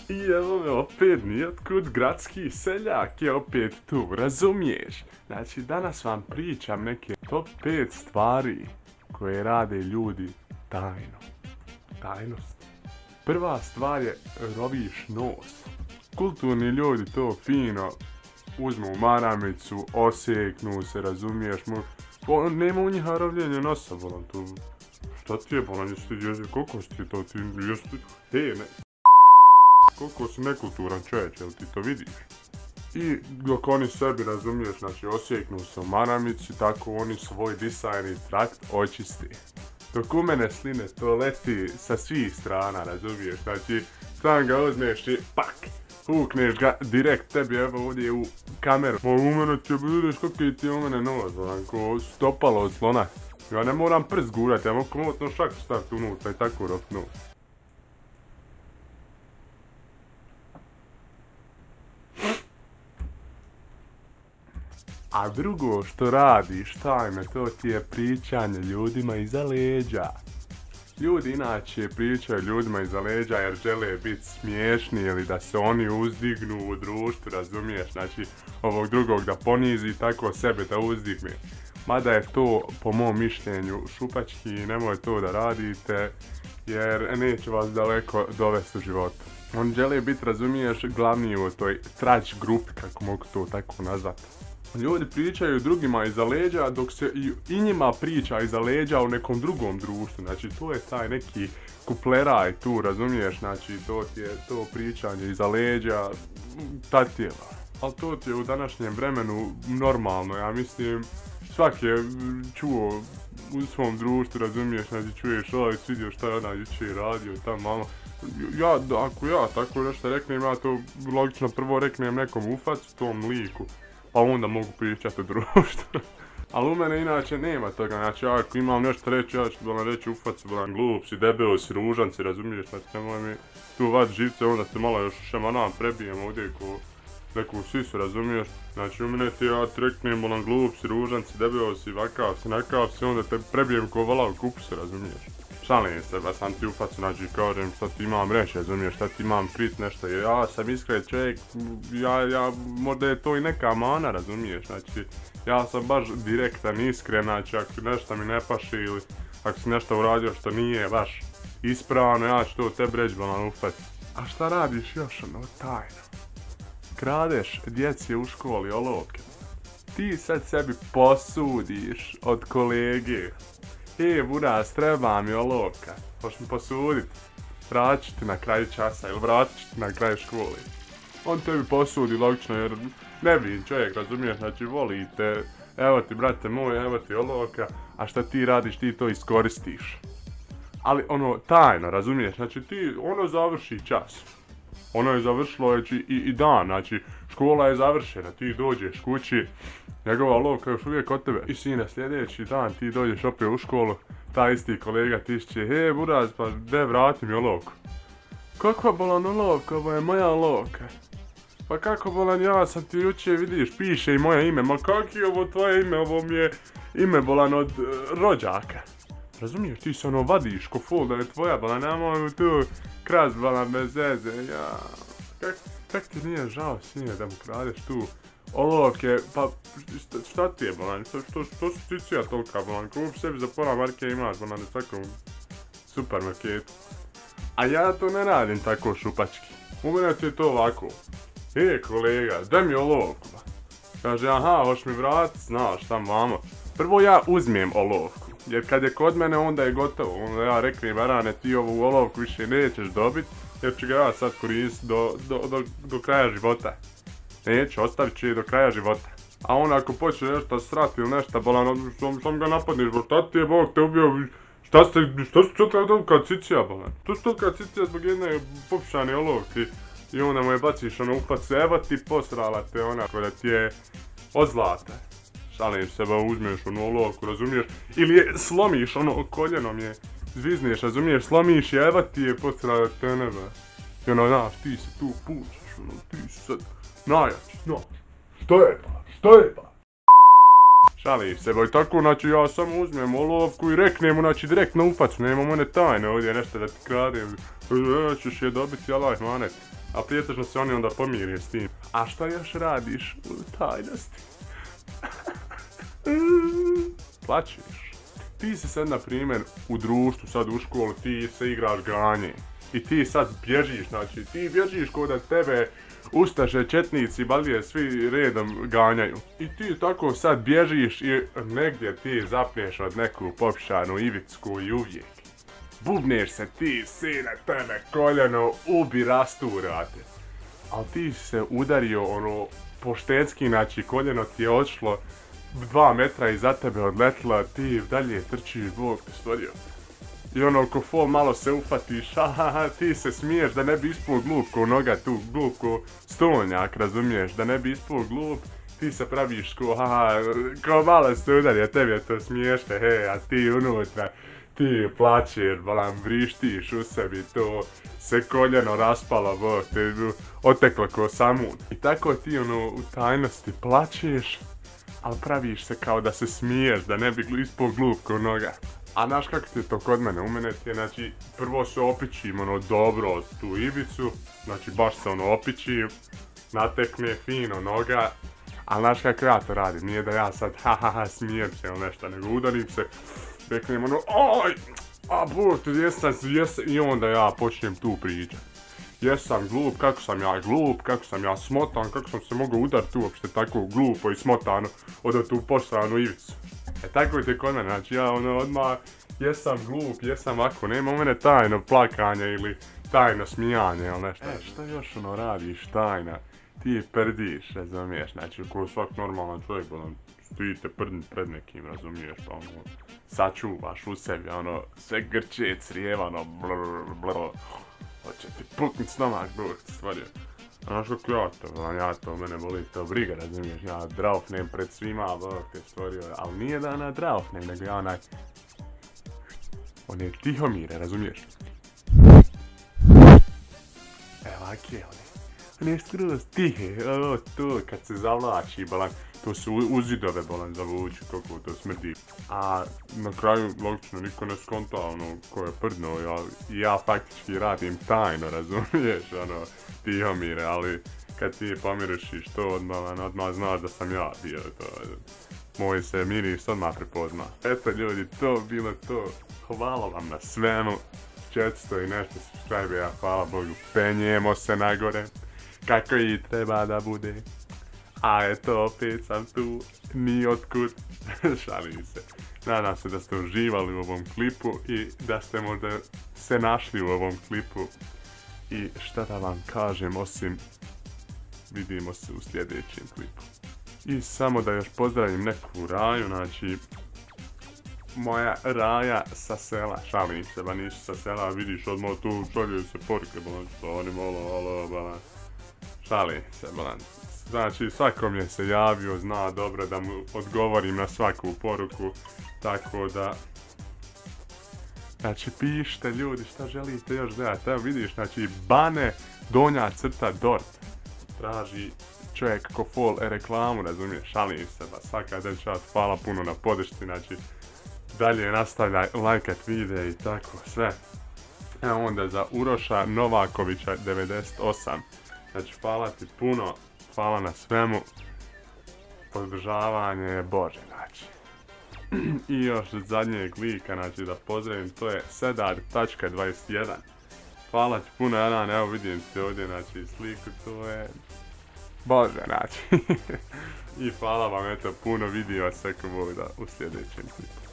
I evo me opet nijotkud gradski seljak je opet tu, razumiješ? Znači danas vam pričam neke top 5 stvari koje rade ljudi tajno. Tajnost. Prva stvar je roviš nos. Kulturni ljudi to fino uzmu maramicu, oseknu se, razumiješ? Nema u njih rovljenja nosa, bolan tu. Šta ti je, bolan, koliko si ti to, ti jesi, ne. Koliko si nekulturan čovječ, jel ti to vidiš? I dok oni sebi, razumiješ, znači osjeknu se u maramici, tako oni svoj disajni trakt očisti. Dok u mene sline to leti sa svih strana, razumiješ, znači sam ga uzmeš i pak, hukneš ga direkt tebi evo ovdje u kameru. U mene će vidiš kako ti u mene nos, onako stopalo od slona. Ja ne moram prst gurati, ja mogu komotno šak staviti unutra i tako ropnu. A drugo što radiš tajno, to ti je pričanje ljudima iza leđa. Ljudi inače pričaju ljudima iza leđa jer žele biti smiješni ili da se oni uzdignu u društvu, razumiješ? Znači ovog drugog da ponizi i tako sebe da uzdigne. Mada je to po mom mišljenju šupački i nemoj to da radite jer neće vas daleko dovesti u životu. Oni žele biti, razumiješ, glavni u toj trač grupi, kako mogu to tako nazvati. Ljudi pričaju drugima iza leđa dok se i njima priča iza leđa u nekom drugom društvu. Znači to je taj neki kupleraj tu, razumiješ? Znači to ti je to pričanje iza leđa tatijeva. Ali to ti je u današnjem vremenu normalno, ja mislim svak je čuo u svom društvu, razumiješ? Znači čuješ vidio šta je ona jučer radio i tamo malo. Ako ja tako nešto reknem, ja to logično prvo reknem nekom u facu, tom liku. Pa onda mogu pričati o društvu. Ali u mene inače nema toga, znači ako imam nešto reći, ja ću vam reći u facu, bolan glup si, debel si, ružan si, razumiješ, znači nemoj mi tu vati živce, onda te malo još šamanan prebijem ovdje ko neku sisu, razumiješ. Znači u mene ti ja ti reknem, bolan glup si, ružan si, debel si, vakav si, nakav si, onda te prebijem ko vala u kupu se, razumiješ. Šalim se, ba sam ti u facu, znači kažem šta ti imam reći, razumiješ, šta ti imam krit nešto, jer ja sam iskren čovjek, možda je to i neka mana, razumiješ, znači ja sam baš direktan, iskren, znači ako nešto mi ne paše ili ako si nešto uradio što nije baš ispravno, ja ću to tebi reći, bolan u facu. A šta radiš još ono tajno? Kradeš djeci u školi olovke. Ti sad sebi posudiš od kolege. Buraz, treba mi olovka, hoćeš mi posudit, vratit ću ti na kraju časa ili vratit ću ti na kraju škole. On tebi posudi logično jer nevin čovjek, razumiješ, znači volite, evo ti brate moj, evo ti olovka, a šta ti radiš, ti to iskoristiš. Ali ono tajno, razumiješ, znači ti ono završi čas. Ono je završilo i dan, znači škola je završena, ti dođeš kući, njegova olovka još uvijek kod tebe. I sine, sljedeći dan ti dođeš opet u školu, taj isti kolega tišće, buraz, pa de vrati mi olovku. Kakva bolan olovka, ovo je moja olovka. Pa kako bolan, ja sam ti jučer vidiš, piše i moje ime, ma kak je ovo tvoje ime, ovo mi je ime bolan od rođaka. Razumiješ, ti se ono vadiš ko fol da je tvoja, bolan, nemoj tu kras bolan bez veze, ja. Kak ti nije žao sine da mu kradeš tu olovke, pa šta ti je bolan, što su cicija tolika bolan, kup sebi za pola marke imaš bolan u svakom supermarketu. A ja to ne radim tako šupački, u mene ti je to ovako. Kolega, daj mi olovku. Kaže, aha, hoš mi vratit, znaš šta mamo. Prvo ja uzmem olovku, jer kad je kod mene onda je gotovo, onda ja reknem, barane ti ovu olovku više nećeš dobit, jer ću ga ja sad koristiti do kraja života. Neću, ostavit ću je do kraja života. A on ako počne nešto srati ili nešto, bolan, sam ga napadneš, bo šta ti je Bog te ubio, šta su tolika cicija, bolan? To su tolika cicija zbog jedne popušane olovke i onda mu je baciš ono upac, evo ti posrala te ona koja ti je od zlata. Šalim se, ba uzmeš onu olovku, razumiješ, ili je slomiš ono koljenom je, zvizneš, razumiješ, slomiš je, evo ti je posrala te neba. I ono, znaš, ti se tu pućeš, ono, ti si sad najjači, znaš, što je pa? Šalim se, ba i tako, znači ja samo uzmem olovku i reknem mu, znači direkt na ufacu, nema mene tajne ovdje nešto da ti kradem, ćeš je dobiti, alaj manet. A prijetežno se oni onda pomire s tim. A šta još radiš u tajnosti? Plaćeš. Ti si sad, na primjer, u društvu, sad u školu, ti se igraš ganje. I ti sad bježiš, znači ti bježiš ko da tebe ustaše, četnici, balije svi redom ganjaju. I ti tako sad bježiš i negdje ti zapneš od neku popšanu ivicku i uvijek. Bubneš se ti, sine, tebe koljeno ubi rasturate. Ali ti se udario ono poštetski, znači koljeno ti je odšlo 2 metra iza tebe odletila, ti dalje trčiš, Bog te stvorio. I ono ko fol malo se ufatiš, ti se smiješ da ne bi ispao glup ko noga tu, glup ko stolnjak, razumiješ, da ne bi ispao glup, ti se praviš ko malo se udarje, tebi je to smiješno, a ti unutra, ti plaćeš, balam, vrištiš u sebi, to se koljeno raspalo, Bog te oteklo ko samun. I tako ti ono u tajnosti plaćeš, ali praviš se kao da se smiješ, da ne bi ispao glup ko noga. A znaš kako ti je to kod mene? U mene ti je, znači, prvo se opičim ono dobro tu ivicu, znači baš se ono opičim, natekne fino noga, ali znaš kako ja to radim, nije da ja sad smijem se ili nešto, nego udarim se, reknem ono oj, a Bog, jesam, i onda ja počnem tu pričat. Jesam glup, kako sam ja glup, kako sam ja smotan, kako sam se mogao udariti uopšte tako glupo i smotano od tu posranu ivicu. Tako ti je kod mene, znači ja ono odmah jesam glup, jesam ovako, nema u mene tajno plakanje ili tajno smijanje ili nešto. Šta još ono radiš tajna? Ti prdiš, razumiješ, znači ko svak normalan čovjek, stojite prdnit pred nekim, razumiješ, pa ono, sačuvaš u sebi, ono, sve grče, crijeva, ono, hoće ti puknit stomak, Bog te stvorio. Znaš kako ja to, mene boli to briga, razumiješ, ja draufnem pred svima, Bog te stvorio, ali nije da ona draufnem, nego ja onaj, on je Tihomire, razumiješ? Ovake, on je skroz tihe, to kad se zavlači, balan, to su uzidove, balan, zavuči, kako to smrdi. A na kraju, logično, niko ne skonta, ono, ko je prdno, ja faktički radim tajno, razumiješ, ono, Tihomire, ali kad ti pomirišiš to odmah znaš da sam ja bio to, moj se miris odmah prepozna. Eto ljudi, to bilo to, hvala vam na svemu, 400 i nešto subscribe-a, hvala Bogu, penjemo se nagore, kako i treba da bude. A eto, opet sam tu, nijotkud, šalim se. Nadam se da ste uživali u ovom klipu i da ste možda se našli u ovom klipu. I šta da vam kažem, osim vidimo se u sljedećem klipu. I samo da još pozdravim neku Raju, znači moja Raja sa sela, šalim se, ba nisu sa sela, vidiš odmah tu šaljuju se poruke, balan, što oni malo, balan, šalim se, balan. Znači svakom je se javio, zna dobro da mu odgovorim na svaku poruku, tako da... Znači pišite ljudi šta želite još gledati, evo vidiš, znači Bane donja crta Dort traži čovjek ko fol reklamu, razumiješ, šalim se, ba svaka den čast, hvala puno na podršci, znači dalje nastavljaj lajkat videe i tako sve. Evo onda za Uroša Novakovića 98, znači hvala ti puno, hvala na svemu, podržavanje Bože, znači. I još od zadnjeg lika, znači da pozdravim, to je Sedar.21. Hvala ti puno, Jadan, evo vidim ti ovdje, znači sliku, to je... Bože, znači. I hvala vam, eto, puno video, sve ko Bog da u sljedećem klipu.